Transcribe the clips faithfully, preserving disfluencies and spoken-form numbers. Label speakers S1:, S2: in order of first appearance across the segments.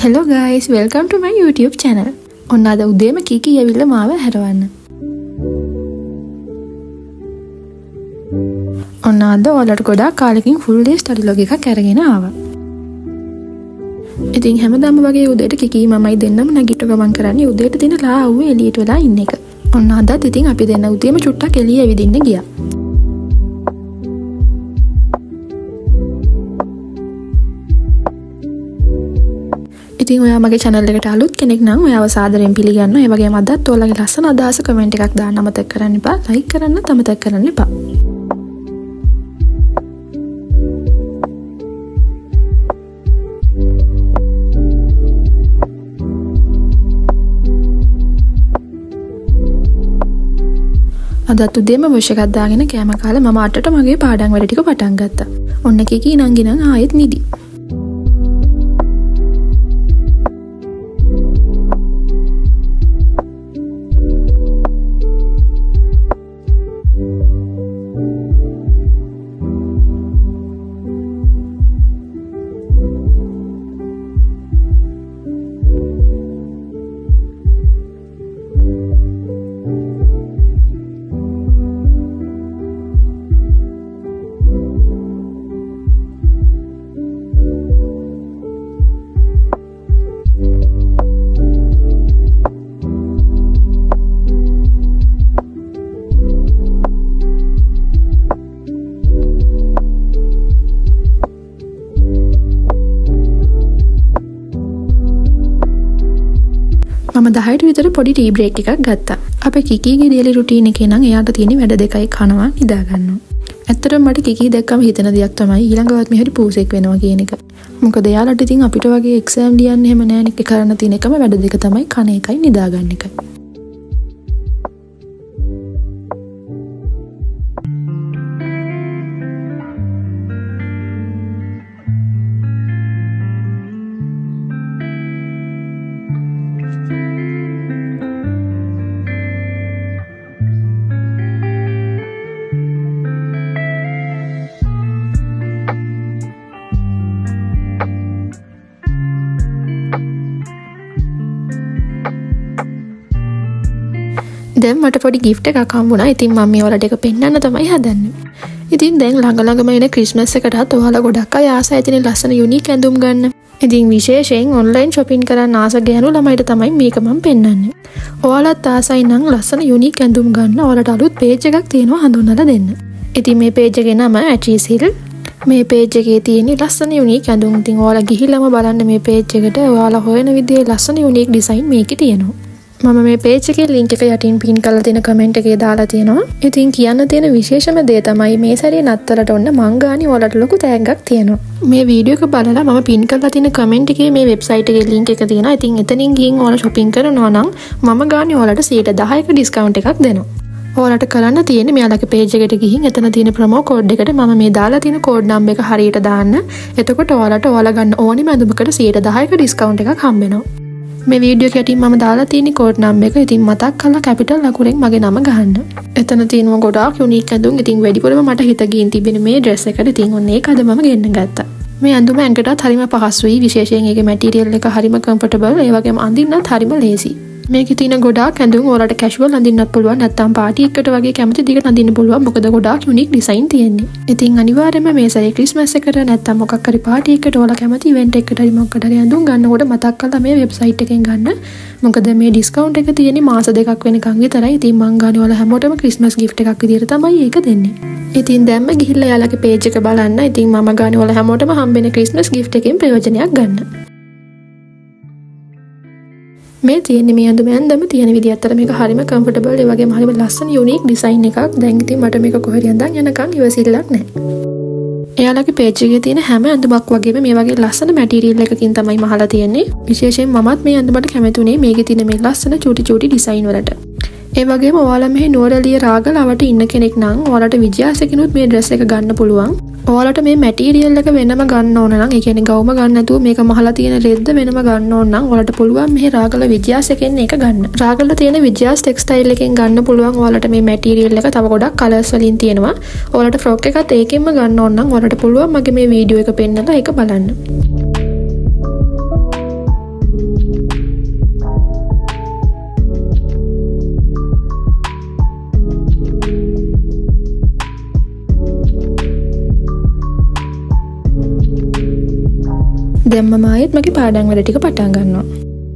S1: Hello guys, welcome to my YouTube channel. ඔන්න අද උදේම කීකී ඇවිල්ලා මාව හැරවන්න. ඔන්න අද ඔයාලට ගොඩාක් කාලෙකින් full day study log එකක් අරගෙන ආවා. ඉතින් හැමදාම වගේ උදේට කීකී මමයි දෙන්නම නැගිට ගමන් කරන්නේ උදේට දින ලා ආවේ එළියට වෙලා ඉන්න එක. ඔන්න අදත් ඉතින් අපි දෙන්න උදේම චුට්ටක් එළිය ඇවිදින්න ගියා. ඉතින් ඔයා මගේ channel එකට අලුත් කෙනෙක් නම් ඔයාව සාදරයෙන් පිළිගන්නවා. ඒ වගේම අදත් ඔයාලගේ ලස්සන අදහස කමෙන්ට් එකක් දාන්න අමතක කරන්න එපා. like කරන්න අමතක කරන්න එපා. අදත් උදේම වොෂ් එකක් දාගෙන කෑම කාලා මම අටට මගේ පාඩම් වැඩ ටික පටන් ගත්තා. ඔන්න කීකී නංගි නම් ආයෙත් නිදි. මම දහයට විතර පොඩි ටී බ්‍රේක් එකක් ගත්තා. අපේ කිකීගේ ඩේලි රුටීන් එකේ නම් එයාට තියෙන වැඩ දෙකයි කනවා නිදා ගන්නවා. ඇත්තටම මට කිකී දැක්කම හිතන දෙයක් තමයි ඊළඟවත් මෙහෙට පූසෙක් වෙනවා කියන එක. මොකද එයාලට ඉතින් අපිට වගේ එක්සෑම් ලියන්න එහෙම නෑ නේ. කරන්න තියෙන එකම වැඩ දෙක තමයි කන එකයි නිදා ගන්න එකයි. දැන් මට පොඩි gift එකක් හම්බුණා. ඉතින් මම මේ වලට එක පෙන්නන්න තමයි හදන්නේ. ඉතින් දැන් ළඟ ළඟම එන ක්‍රිස්මස් එකටත් ඔයාලා ගොඩක් අය ආස ඇතිනේ ලස්සන යුනික් ඇඳුම් ගන්න. ඉතින් විශේෂයෙන් ඔන්ලයින් shopping කරන්න ආස ගෑනු ළමයිට තමයි මේක මම පෙන්නන්නේ. ඔයාලත් ආසයි නම් ලස්සන යුනික් ඇඳුම් ගන්න ඔයාලට අලුත් page එකක් තියෙනවා හඳුන්වලා දෙන්න. ඉතින් මේ page එකේ නම Achis Hill. මේ page එකේ තියෙන ලස්සන යුනික් ඇඳුම්. ඉතින් ඔයාලා ගිහිල්ලාම බලන්න මේ page එකට. ඔයාලා හොයන විදිහේ ලස්සන යුනික් ඩිසයින් මේකේ තියෙනවා. මම මේ page එකේ link එක යටින් pin කරලා තියෙන comment එකේ දාලා තියෙනවා. ඉතින් කියන්න තියෙන විශේෂම දේ තමයි මේ සැරේ නත්තලට ඔන්න මං ගානි වලට ලොකු තෑග්ගක් තියෙනවා. මේ වීඩියෝ එක බලලා මම pin කරලා තියෙන comment එකේ මේ website එකේ link එක තියෙනවා. ඉතින් එතනින් ගිහින් ඔයාලා shopping කරනවා නම් මම ගානි වලට සියයට දහයක discount එකක් දෙනවා. ඔයාලට කරන්න තියෙන්නේ මෙයාලගේ page එකට ගිහින් එතන තියෙන promo code එකට මම මේ දාලා තියෙන code number එක හරියට දාන්න. එතකොට ඔයාලට ඔයාලා ගන්න ඕනිම ඇඳුමකට සියයට දහයක discount එකක් හම්බ වෙනවා. මේ වීඩියෝ එක යටින් මම දාලා තියෙන කෝඩ් නම්බර් එක ඉතින් මතක් කරලා කැපිටල් අකුරෙන් මගේ නම ගහන්න. එතන තියෙනවා ගොඩාක් යුනික් ඇඳුම්. ඉතින් වැඩිපුරම මට හිත ගින් තිබෙන මේ ඩ්‍රෙස් එකට. ඉතින් ඔන්න ඒක අද මම ගෙන්න ගත්තා. මේ ඇඳුම ඇඟටත් හරිම පහසුයි. විශේෂයෙන් ඒකේ මැටීරියල් එක හරිම කම්ෆර්ටබල්. ඒ වගේම අඳින්නත් හරිම ලේසි. මේකේ තියෙන ගොඩාක් ඇඳුම් ඔයාලට කැෂුවල් අඳින්නත් පුළුවන්. නැත්නම් පාටි එකකට වගේ කැමති දිගට අඳින්න පුළුවන්. මොකද ගොඩාක් යුනික් ඩිසයින් තියෙන්නේ. ඉතින් අනිවාර්යයෙන්ම මේ සැරේ ක්‍රිස්මස් එකට නැත්නම් මොකක් හරි පාටි එකකට ඔයාලා කැමති ඉවෙන්ට් එකකට හරි මොකකට හරි ඇඳුම් ගන්නකොට මතක් කරලා මේ වෙබ්සයිට් එකෙන් ගන්න. මොකද මේ ඩිස්කවුන්ට් එක තියෙන්නේ මාස දෙකක් වෙනකන් විතරයි. ඉතින් මං ගානේ ඔයාලා හැමෝටම ක්‍රිස්මස් gift එකක් විදියට තමයි ඒක දෙන්නේ. ඉතින් දැන්ම ගිහිල්ලා යාලගේ page එක බලන්න. ඉතින් මම ගානේ ඔයාලා හැමෝටම හම්බෙන ක්‍රිස්මස් gift එකෙන් ප්‍රයෝජනයක් ගන්න. මේ තියෙන්නේ මේ ඇඳුම ඇඳම තියෙන විදිය අතර මේක හරිම කම්ෆර්ටබල්. ඒ වගේම හරිම ලස්සන යුනික් ඩිසයින් එකක්. දැන් ඉතින් මට මේක කොහෙද යන්දන් යනකම් ඉවසිල්ලක් නැහැ. එයාලගේ page එකේ තියෙන හැම ඇඳුමක් වගේම මේ වගේ ලස්සන මැටීරියල් එකකින් තමයි මහලා තියෙන්නේ. විශේෂයෙන් මමත් මේ ඇඳුමට කැමති උනේ මේකේ තියෙන මේ ලස්සන චූටි චූටි ඩිසයින් වලට. ඒ වගේම ඔයාලා මෙහි නුවරඑළිය රාගලවට ඉන්න කෙනෙක් නම් ඔයාලට විජයාසකිනුත් මේ ඩ්‍රෙස් එක ගන්න පුළුවන්. ඔයාලට මේ මැටීරියල් එක වෙනම ගන්න ඕන නම් ඒ කියන්නේ ගවුම ගන්න නැතුව මේක මහලා තියෙන රෙද්ද වෙනම ගන්න ඕන නම් ඔයාලට පුළුවන් මෙහි රාගල විජයාසකෙන් ඒක ගන්න. රාගල තියෙන විජයාස් ටෙක්ස්ටයිල් එකෙන් ගන්න පුළුවන් ඔයාලට මේ මැටීරියල් එක තව ගොඩක් කලර්ස් වලින් තියෙනවා. ඔයාලට ෆ්‍රොක් එකත් ඒකෙන්ම ගන්න ඕන නම් ඔයාලට පුළුවන් මගේ මේ වීඩියෝ එක පෙන්නලා ඒක බලන්න. දැන් මම ආයෙත් මගේ පාඩම් වැඩ ටික පටන් ගන්නවා.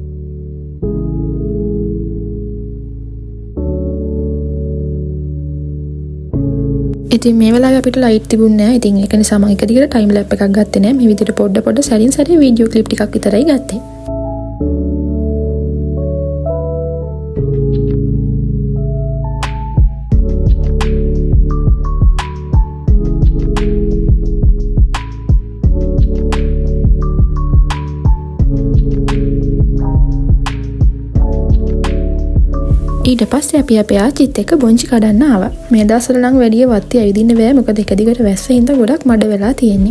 S1: ඉතින් මේ වෙලාවේ අපිට ලයිට් තිබුණේ නැහැ. ඉතින් ඒක නිසා මම එක දිගට ටයිම් ලැප් එකක් ගත්තේ නැහැ. මේ විදිහට පොඩ පොඩ සැරින් සැරේ වීඩියෝ ක්ලිප් ටිකක් විතරයි ගත්තේ. ඊට පස්සේ අපි අපේ ආච්චිත් එක්ක බොංචි කඩන්න ආවා. මේ දවස්වල නම් වැඩිය වත්තේ ඇවිදින්න බෑ. මොකද එක දිගට වැස්ස හින්දා ගොඩක් මඩ වෙලා තියෙන්නේ.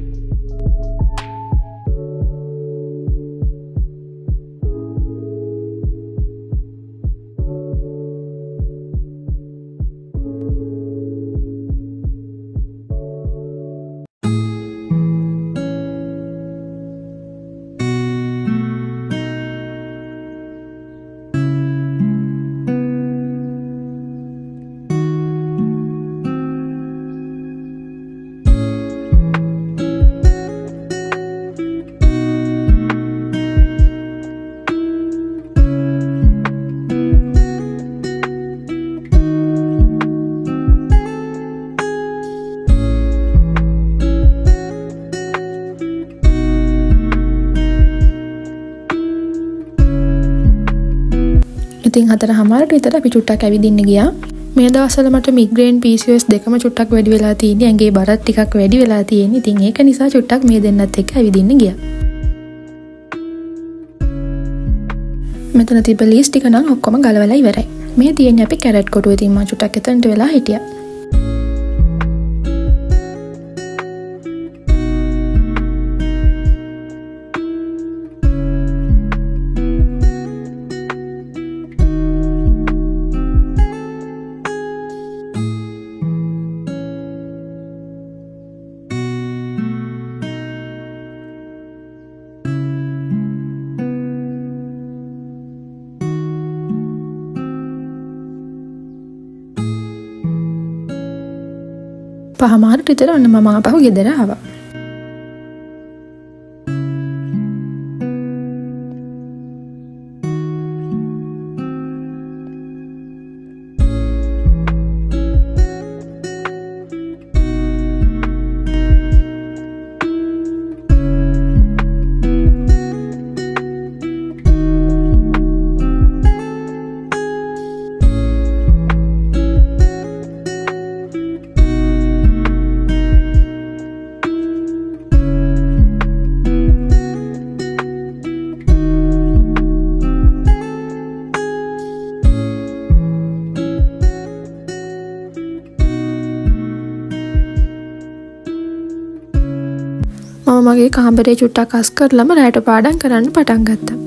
S1: ඉතින් හතර හමාරට විතර අපි චුට්ටක් ඇවිදින්න ගියා. මේ දවස්වල මට මිග්‍රේන් පී සී ඔ එස් දෙකම චුට්ටක් වැඩි වෙලා තියෙන්නේ. ඇඟේ බරත් ටිකක් වැඩි වෙලා තියෙන්නේ. ඉතින් ඒක නිසා චුට්ටක් මේ දෙන්නත් එක්ක ඇවිදින්න ගියා. මෙතන තිබ්බ ලීස් ටික නම් ඔක්කොම ගලවලා ඉවරයි. මේ තියෙන්නේ අපි කැරට් කොටුව. ඉතින් මම චුට්ටක් එතනට වෙලා හිටියා. පහමාරට විතර ඔන්න මම ආපහු ගෙදර ආවා. මම මගේ කාමරේ චුට්ටක් අස් කරලම රැට පාඩම් කරන්න පටන් ගත්තා.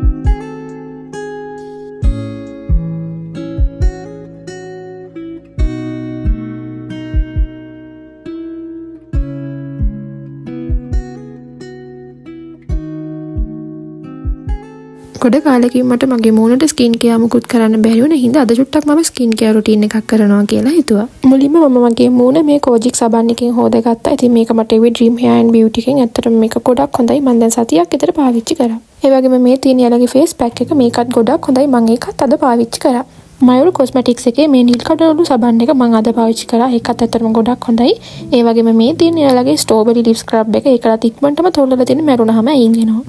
S1: ගොඩ කාලෙකින් මට මගේ මූණට ස්කින් කෙයාර් මුකුත් කරන්න බැරි වුණ හින්දා අද චුට්ටක් මම ස්කින් කෙයාර් රුටීන් එකක් කරනවා කියලා හිතුවා. මුලින්ම මම මගේ මූණ මේ කොජික් සබන් එකෙන් හොදගත්තා. ඉතින් මේක මට ඒ ඩ්‍රීම් හෙයාර් ඇන්ඩ් බියුටි එකෙන් ඇත්තටම මේක ගොඩක් හොඳයි. මම දැන් සතියක් විතර පාවිච්චි කරා. ඒ වගේම මේ තියෙන යාලගේ ෆේස් පැක් එක මේකත් ගොඩක් හොඳයි. මම ඒකත් අද පාවිච්චි කරා. මයුල් කොස්මැටික්ස් එකේ මේ නිල් කඩලු සබන් එක මම අද පාවිච්චි කරා. ඒකත් ඇත්තටම ගොඩක් හොඳයි. ඒ වගේම මේ තියෙන යාලගේ ස්ට්‍රෝබෙරි ලිප් ස්ක්‍රබ් එක ඒකලත් ඉක්මනටම තොල්වල තියෙන මැරුණාම අයින් වෙනවා.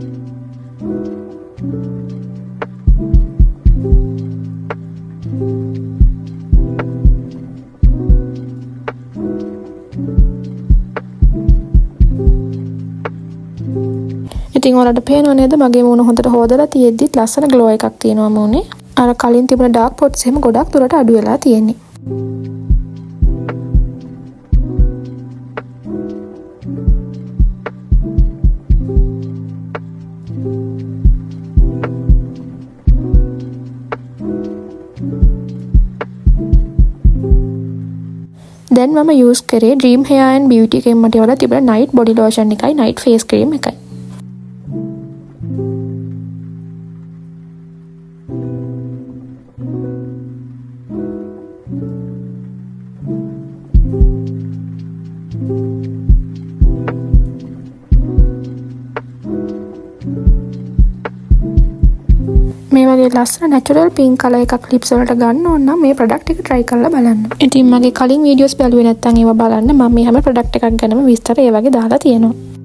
S1: ඉතින් ඔයාලට පේනව නේද මගේ මූණ හොඳට හොදලා තියෙද්දිත් ලස්සන ග්ලෝ එකක් තියෙනවා මූණේ. අර කලින් තිබුණ ඩාර්ක් ස්පොට්ස් එහෙම ගොඩක් දුරට අඩු වෙලා තියෙන්නේ. දැන් මම යූස් කරේ ඩ්‍රීම් හෙයාර් ඇන්ඩ් බියුටි එකෙන් මට වල තිබුණ නයිට් බොඩි ලෝෂන් එකයි නයිට් ෆේස් ක්‍රීම් එකයි. වගේ ලස්සන natural pink color එකක් lips වලට ගන්න ඕන නම් මේ product එක try කරලා බලන්න. ඉතින් මගේ කලින් videos බැලුවේ නැත්නම් ඒවා බලන්න මම මේ හැම product එකක් ගැනම විස්තර ඒ වගේ දාලා තියෙනවා.